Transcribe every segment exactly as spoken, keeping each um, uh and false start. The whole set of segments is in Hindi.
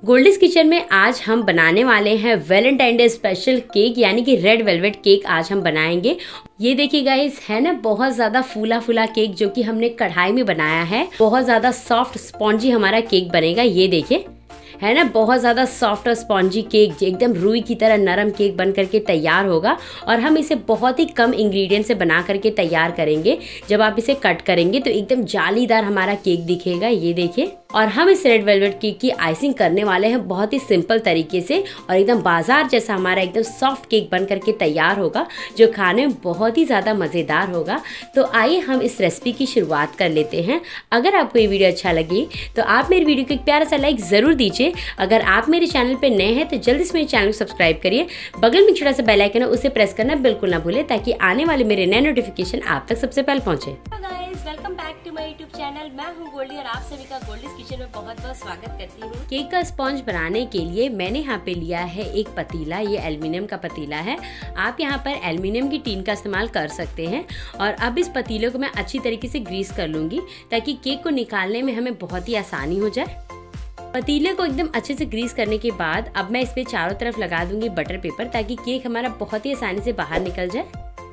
गोल्डीज किचन में आज हम बनाने वाले हैं वैलेंटाइन डे स्पेशल केक यानी कि रेड वेलवेट केक आज हम बनाएंगे। ये देखिए गाइस, है ना बहुत ज़्यादा फूला फूला केक जो कि हमने कढ़ाई में बनाया है। बहुत ज़्यादा सॉफ्ट स्पॉन्जी हमारा केक बनेगा। ये देखिए, है ना बहुत ज़्यादा सॉफ्ट और स्पॉन्जी केक, एकदम रुई की तरह नरम केक बन करके तैयार होगा। और हम इसे बहुत ही कम इंग्रेडिएंट से बना करके तैयार करेंगे। जब आप इसे कट करेंगे तो एकदम जालीदार हमारा केक दिखेगा। ये देखिए, और हम इस रेड वेलवेट केक की आइसिंग करने वाले हैं बहुत ही सिंपल तरीके से, और एकदम बाजार जैसा हमारा एकदम सॉफ्ट केक बन करके तैयार होगा जो खाने में बहुत ही ज़्यादा मज़ेदार होगा। तो आइए हम इस रेसिपी की शुरुआत कर लेते हैं। अगर आपको ये वीडियो अच्छा लगे तो आप मेरे वीडियो को एक प्यारा सा लाइक ज़रूर दीजिए। अगर आप मेरे चैनल पर नए हैं तो जल्दी से मेरे चैनल को सब्सक्राइब करिए। बगल में छोटा सा बेल आइकन है, उसे प्रेस करना बिल्कुल ना भूलें ताकि आने वाले मेरे नए नोटिफिकेशन आप तक सबसे पहले पहुँचे। Welcome back to my YouTube channel. मैं हूं गोल्डी और आप सभी का गोल्डीज किचन में बहुत बहुत स्वागत करती हूं। केक का स्पॉन्ज बनाने के लिए मैंने यहाँ पे लिया है एक पतीला। ये एल्युमिनियम का पतीला है। आप यहाँ पर एल्युमिनियम की टीन का इस्तेमाल कर सकते हैं। और अब इस पतीले को मैं अच्छी तरीके से ग्रीस कर लूँगी ताकि केक को निकालने में हमें बहुत ही आसानी हो जाए। पतीले को एकदम अच्छे से ग्रीस करने के बाद अब मैं इस पे चारों तरफ लगा दूंगी बटर पेपर ताकि केक हमारा बहुत ही आसानी से बाहर निकल जाए।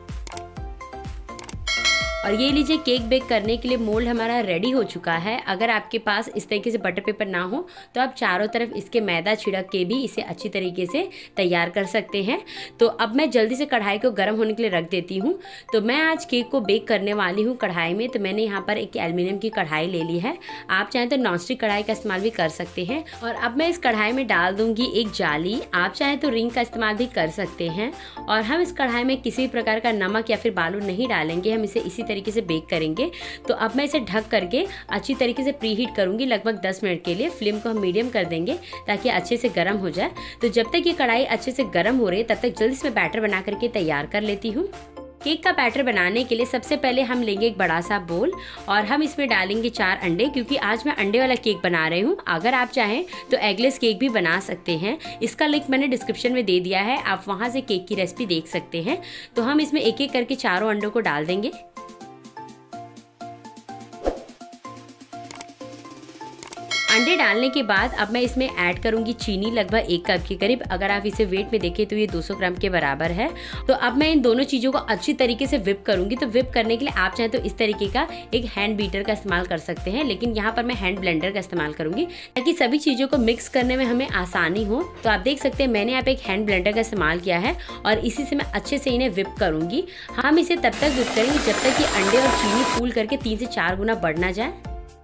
और ये लीजिए, केक बेक करने के लिए मोल्ड हमारा रेडी हो चुका है। अगर आपके पास इस तरीके से बटर पेपर ना हो तो आप चारों तरफ इसके मैदा छिड़क के भी इसे अच्छी तरीके से तैयार कर सकते हैं। तो अब मैं जल्दी से कढ़ाई को गर्म होने के लिए रख देती हूँ। तो मैं आज केक को बेक करने वाली हूँ कढ़ाई में। तो मैंने यहाँ पर एक एल्युमिनियम की कढ़ाई ले ली है। आप चाहें तो नॉनस्टिक कढ़ाई का इस्तेमाल भी कर सकते हैं। और अब मैं इस कढ़ाई में डाल दूंगी एक जाली। आप चाहें तो रिंग का इस्तेमाल भी कर सकते हैं। और हम इस कढ़ाई में किसी भी प्रकार का नमक या फिर बालू नहीं डालेंगे, हम इसे इसी तरीके से बेक करेंगे। तो अब मैं इसे ढक करके अच्छी तरीके से प्री हीट करूंगी लगभग दस मिनट के लिए। फ्लेम को हम मीडियम कर देंगे ताकि अच्छे से गर्म हो जाए। तो जब तक ये कढ़ाई अच्छे से गर्म हो रही है तब तक जल्दी से मैं बैटर बना करके तैयार कर लेती हूँ। केक का बैटर बनाने के लिए सबसे पहले हम लेंगे एक बड़ा सा बोल और हम इसमें डालेंगे चार अंडे, क्योंकि आज मैं अंडे वाला केक बना रही हूँ। अगर आप चाहें तो एगलेस केक भी बना सकते हैं। इसका लिंक मैंने डिस्क्रिप्शन में दे दिया है, आप वहाँ से केक की रेसिपी देख सकते हैं। तो हम इसमें एक एक करके चारों अंडों को डाल देंगे। अंडे डालने के बाद अब मैं इसमें ऐड करूंगी चीनी लगभग एक कप के करीब। अगर आप इसे वेट में देखें तो ये दो सौ ग्राम के बराबर है। तो अब मैं इन दोनों चीज़ों को अच्छी तरीके से विप करूंगी। तो विप करने के लिए आप चाहें तो इस तरीके का एक हैंड बीटर का इस्तेमाल कर सकते हैं, लेकिन यहाँ पर मैं हैंड ब्लेंडर का इस्तेमाल करूंगी ताकि सभी चीज़ों को मिक्स करने में हमें आसानी हो। तो आप देख सकते हैं मैंने यहाँ पे एक हैंड ब्लेंडर का इस्तेमाल किया है और इसी से मैं अच्छे से इन्हें विप करूंगी। हम इसे तब तक विप करेंगे जब तक कि अंडे और चीनी फूल करके तीन से चार गुना बढ़ ना जाए।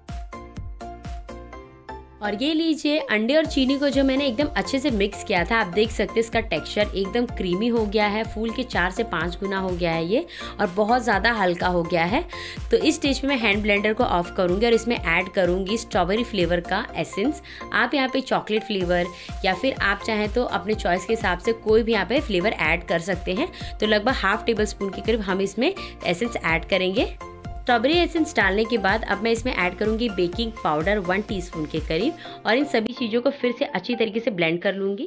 और ये लीजिए, अंडे और चीनी को जो मैंने एकदम अच्छे से मिक्स किया था, आप देख सकते हैं इसका टेक्सचर एकदम क्रीमी हो गया है। फूल के चार से पाँच गुना हो गया है ये, और बहुत ज़्यादा हल्का हो गया है। तो इस स्टेज में मैं हैंड ब्लेंडर को ऑफ करूँगी और इसमें ऐड करूँगी स्ट्रॉबेरी फ्लेवर का एसेंस। आप यहाँ पे चॉकलेट फ्लेवर या फिर आप चाहें तो अपने चॉइस के हिसाब से कोई भी यहाँ पे फ्लेवर ऐड कर सकते हैं। तो लगभग हाफ टेबल स्पून के करीब हम इसमें एसेंस ऐड करेंगे। स्ट्रॉबेरी एसेंस डालने के बाद अब मैं इसमें ऐड करूंगी बेकिंग पाउडर वन टीस्पून के करीब, और इन सभी चीज़ों को फिर से अच्छी तरीके से ब्लेंड कर लूंगी।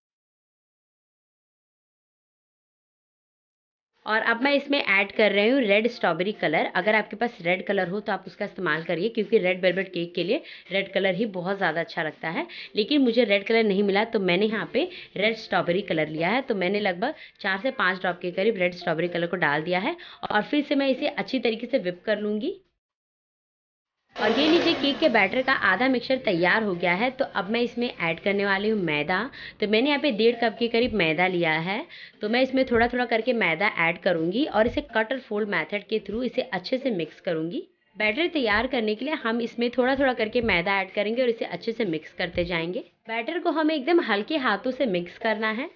और अब मैं इसमें ऐड कर रही हूँ रेड स्ट्रॉबेरी कलर। अगर आपके पास रेड कलर हो तो आप उसका इस्तेमाल करिए, क्योंकि रेड वेलवेट केक के लिए रेड कलर ही बहुत ज़्यादा अच्छा लगता है। लेकिन मुझे रेड कलर नहीं मिला तो मैंने यहाँ पे रेड स्ट्रॉबेरी कलर लिया है। तो मैंने लगभग चार से पाँच ड्रॉप के करीब रेड स्ट्रॉबेरी कलर को डाल दिया है और फिर से मैं इसे अच्छी तरीके से विप कर लूँगी। और ये लीजिए, केक के बैटर का आधा मिक्सचर तैयार हो गया है। तो अब मैं इसमें ऐड करने वाली हूँ मैदा। तो मैंने यहाँ पे डेढ़ कप के करीब मैदा लिया है। तो मैं इसमें थोड़ा थोड़ा करके मैदा ऐड करूँगी और इसे कट और फोल्ड मेथड के थ्रू इसे अच्छे से मिक्स करूँगी। बैटर तैयार करने के लिए हम इसमें थोड़ा थोड़ा करके मैदा ऐड करेंगे और इसे अच्छे से मिक्स करते जाएंगे। बैटर को हमें एकदम हल्के हाथों से मिक्स करना है।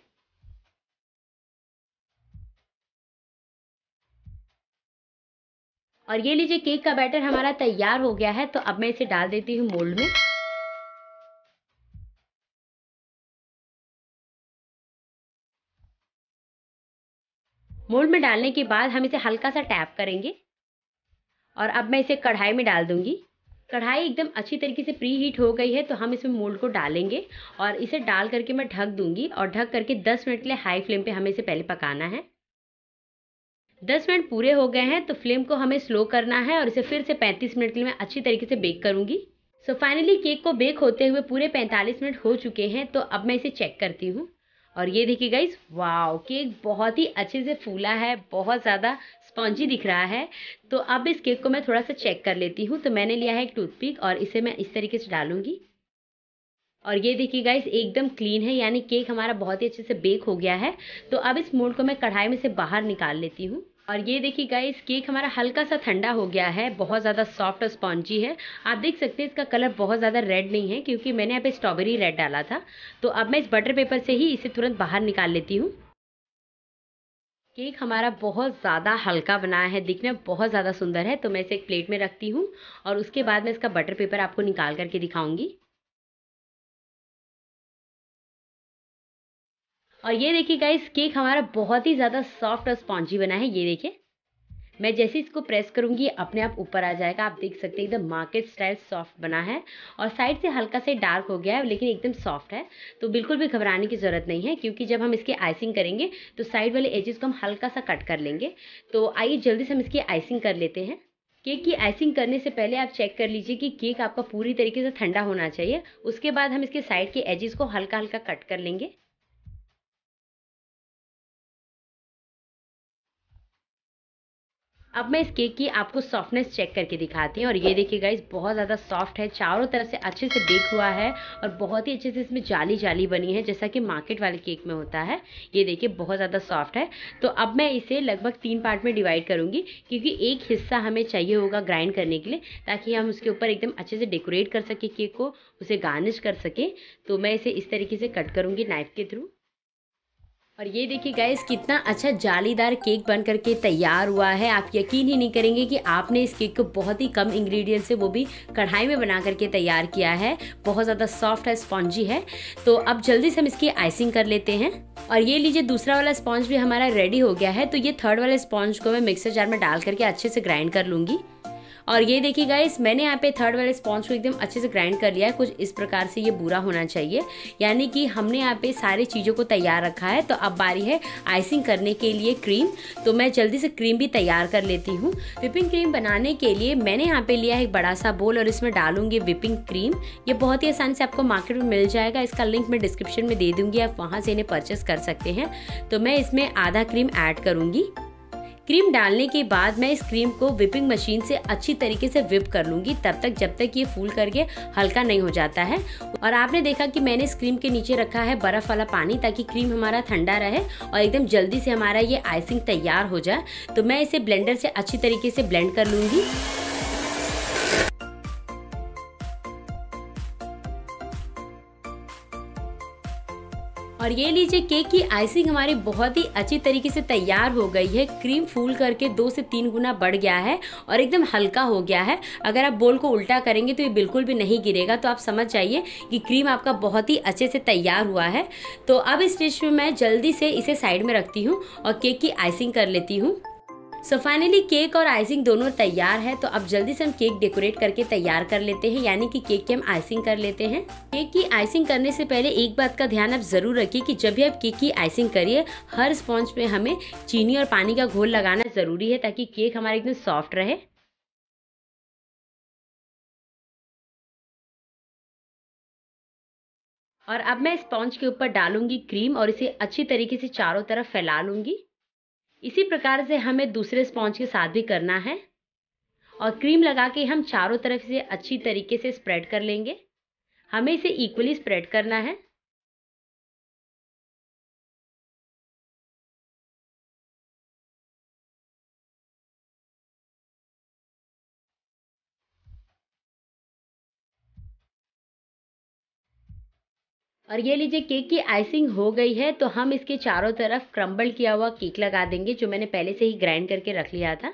और ये लीजिए, केक का बैटर हमारा तैयार हो गया है। तो अब मैं इसे डाल देती हूँ मोल्ड में। मोल्ड में डालने के बाद हम इसे हल्का सा टैप करेंगे और अब मैं इसे कढ़ाई में डाल दूंगी। कढ़ाई एकदम अच्छी तरीके से प्री हीट हो गई है। तो हम इसमें मोल्ड को डालेंगे और इसे डाल करके मैं ढक दूंगी, और ढक करके दस मिनट के लिए हाई फ्लेम पे हमें इसे पहले पकाना है। दस मिनट पूरे हो गए हैं तो फ्लेम को हमें स्लो करना है और इसे फिर से पैंतीस मिनट के लिए मैं अच्छी तरीके से बेक करूंगी। सो फाइनली केक को बेक होते हुए पूरे पैंतालीस मिनट हो चुके हैं, तो अब मैं इसे चेक करती हूँ। और ये देखिए गाइस, वाओ, केक बहुत ही अच्छे से फूला है, बहुत ज़्यादा स्पॉन्जी दिख रहा है। तो अब इस केक को मैं थोड़ा सा चेक कर लेती हूँ। तो मैंने लिया है एक टूथपिक और इसे मैं इस तरीके से डालूंगी। और ये देखिए गाइस, एकदम क्लीन है, यानी केक हमारा बहुत ही अच्छे से बेक हो गया है। तो अब इस मोल्ड को मैं कढ़ाई में से बाहर निकाल लेती हूँ। और ये देखिए गाइस, केक हमारा हल्का सा ठंडा हो गया है, बहुत ज़्यादा सॉफ्ट और स्पॉन्जी है। आप देख सकते हैं इसका कलर बहुत ज़्यादा रेड नहीं है, क्योंकि मैंने यहाँ पे स्ट्रॉबेरी रेड डाला था। तो अब मैं इस बटर पेपर से ही इसे तुरंत बाहर निकाल लेती हूँ। केक हमारा बहुत ज़्यादा हल्का बना है, दिखने में बहुत ज़्यादा सुंदर है। तो मैं इसे एक प्लेट में रखती हूँ और उसके बाद मैं इसका बटर पेपर आपको निकाल करके दिखाऊंगी। और ये देखिए गाइस, केक हमारा बहुत ही ज़्यादा सॉफ्ट और स्पॉन्जी बना है। ये देखिए, मैं जैसे ही इसको प्रेस करूंगी अपने आप ऊपर आ जाएगा। आप देख सकते हैं एकदम मार्केट स्टाइल सॉफ्ट बना है और साइड से हल्का से डार्क हो गया है, लेकिन एकदम सॉफ्ट है। तो बिल्कुल भी घबराने की ज़रूरत नहीं है, क्योंकि जब हम इसकी आइसिंग करेंगे तो साइड वाले एजेस को हम हल्का सा कट कर लेंगे। तो आइए जल्दी से हम इसकी आइसिंग कर लेते हैं। केक की आइसिंग करने से पहले आप चेक कर लीजिए कि केक आपका पूरी तरीके से ठंडा होना चाहिए। उसके बाद हम इसके साइड के एजेस को हल्का हल्का कट कर लेंगे। अब मैं इस केक की आपको सॉफ्टनेस चेक करके दिखाती हूँ। और ये देखिए गाइस, बहुत ज़्यादा सॉफ्ट है, चारों तरफ से अच्छे से बेक हुआ है और बहुत ही अच्छे से इसमें जाली जाली बनी है, जैसा कि मार्केट वाले केक में होता है। ये देखिए, बहुत ज़्यादा सॉफ्ट है। तो अब मैं इसे लगभग तीन पार्ट में डिवाइड करूँगी, क्योंकि एक हिस्सा हमें चाहिए होगा ग्राइंड करने के लिए, ताकि हम उसके ऊपर एकदम अच्छे से डेकोरेट कर सकें केक को, उसे गार्निश कर सकें। तो मैं इसे इस तरीके से कट करूँगी नाइफ के थ्रू। और ये देखिए गाइस, कितना अच्छा जालीदार केक बन करके तैयार हुआ है। आप यकीन ही नहीं करेंगे कि आपने इस केक को बहुत ही कम इंग्रेडिएंट से, वो भी कढ़ाई में बना करके तैयार किया है। बहुत ज़्यादा सॉफ्ट है, स्पॉन्जी है। तो अब जल्दी से हम इसकी आइसिंग कर लेते हैं। और ये लीजिए, दूसरा वाला स्पॉन्ज भी हमारा रेडी हो गया है। तो ये थर्ड वाले स्पॉन्ज को मैं मिक्सर जार में डाल करके अच्छे से ग्राइंड कर लूँगी। और ये देखिए गाइस, मैंने यहाँ पे थर्ड वाले स्पॉन्ज को एकदम अच्छे से ग्राइंड कर लिया है। कुछ इस प्रकार से ये पूरा होना चाहिए, यानी कि हमने यहाँ पे सारी चीज़ों को तैयार रखा है। तो अब बारी है आइसिंग करने के लिए क्रीम। तो मैं जल्दी से क्रीम भी तैयार कर लेती हूँ। विपिंग क्रीम बनाने के लिए मैंने यहाँ पे लिया है एक बड़ा सा बोल और इसमें डालूंगी विपिंग क्रीम। ये बहुत ही आसानी से आपको मार्केट में मिल जाएगा, इसका लिंक मैं डिस्क्रिप्शन में दे दूँगी, आप वहाँ से इन्हें परचेस कर सकते हैं। तो मैं इसमें आधा क्रीम ऐड करूँगी। क्रीम डालने के बाद मैं इस क्रीम को विपिंग मशीन से अच्छी तरीके से विप कर लूँगी, तब तक जब तक ये फूल करके हल्का नहीं हो जाता है। और आपने देखा कि मैंने इस क्रीम के नीचे रखा है बर्फ़ वाला पानी, ताकि क्रीम हमारा ठंडा रहे और एकदम जल्दी से हमारा ये आइसिंग तैयार हो जाए। तो मैं इसे ब्लेंडर से अच्छी तरीके से ब्लेंड कर लूँगी। और ये लीजिए, केक की आइसिंग हमारी बहुत ही अच्छी तरीके से तैयार हो गई है। क्रीम फूल करके दो से तीन गुना बढ़ गया है और एकदम हल्का हो गया है। अगर आप बोल को उल्टा करेंगे तो ये बिल्कुल भी नहीं गिरेगा। तो आप समझ जाइए कि क्रीम आपका बहुत ही अच्छे से तैयार हुआ है। तो अब इस स्टेज में मैं जल्दी से इसे साइड में रखती हूँ और केक की आइसिंग कर लेती हूँ। सो फाइनली केक और आइसिंग दोनों तैयार है। तो अब जल्दी से हम केक डेकोरेट करके तैयार कर लेते हैं, यानी कि केक की हम आइसिंग कर लेते हैं। केक की आइसिंग करने से पहले एक बात का ध्यान आप जरूर रखिए कि जब भी आप केक की आइसिंग करिए, हर स्पॉन्ज पे हमें चीनी और पानी का घोल लगाना जरूरी है, ताकि केक हमारा एकदम सॉफ्ट रहे। और अब मैं स्पॉन्ज के ऊपर डालूंगी क्रीम और इसे अच्छी तरीके से चारों तरफ फैला लूंगी। इसी प्रकार से हमें दूसरे स्पॉन्ज के साथ भी करना है। और क्रीम लगा के हम चारों तरफ से अच्छी तरीके से स्प्रेड कर लेंगे। हमें इसे इक्वली स्प्रेड करना है। और ये लीजिए, केक की आइसिंग हो गई है। तो हम इसके चारों तरफ क्रम्बल किया हुआ केक लगा देंगे, जो मैंने पहले से ही ग्राइंड करके रख लिया था।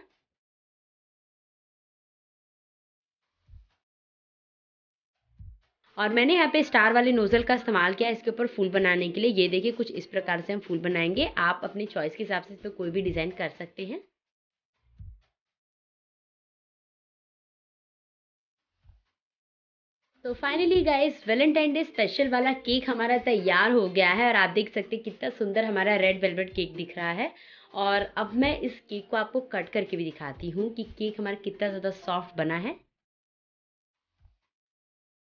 और मैंने यहाँ पे स्टार वाले नोजल का इस्तेमाल किया इसके ऊपर फूल बनाने के लिए। ये देखिए, कुछ इस प्रकार से हम फूल बनाएंगे। आप अपनी चॉइस के हिसाब से इस पर कोई भी डिजाइन कर सकते हैं। तो finally guys, Valentine day special वाला केक हमारा तैयार हो गया है। और आप देख सकते हैं कितना सुंदर हमारा रेड वेलवेट केक दिख रहा है। और अब मैं इस केक को आपको कट करके भी दिखाती हूँ कि केक हमारा कितना ज़्यादा सॉफ्ट बना है।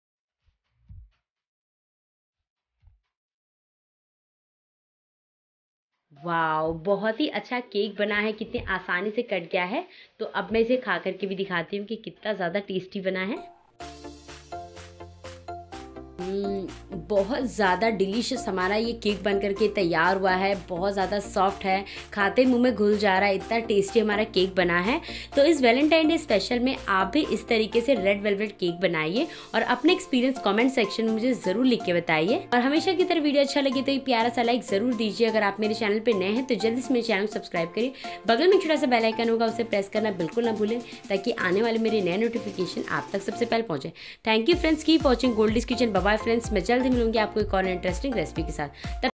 वाओ, बहुत ही अच्छा केक बना है, कितने आसानी से कट गया है। तो अब मैं इसे खा करके भी दिखाती हूँ कि कितना ज़्यादा टेस्टी बना है। हम्म, बहुत ज़्यादा डिलीशियस हमारा ये केक बन करके तैयार हुआ है। बहुत ज़्यादा सॉफ्ट है, खाते मुंह में घुल जा रहा है, इतना टेस्टी हमारा केक बना है। तो इस वैलेंटाइन डे स्पेशल में आप भी इस तरीके से रेड वेलवेट केक बनाइए और अपने एक्सपीरियंस कमेंट सेक्शन में मुझे ज़रूर लिख के बताइए। और हमेशा की तरह वीडियो अच्छा लगे तो ये प्यारा सा लाइक ज़रूर दीजिए। अगर आप मेरे चैनल पर नए हैं तो जल्दी से मेरे चैनल को सब्सक्राइब करिए। बगल में छोटा सा बेल आइकन होगा, उसे प्रेस करना बिल्कुल ना भूलें, ताकि आने वाले मेरे नए नोटिफिकेशन आप तक सबसे पहले पहुंचे। Thank you friends, keep watching Goldie's kitchen. Bye friends, मैं जल्दी मिलूंगी आपको एक और इंटरेस्टिंग रेसिपी के साथ।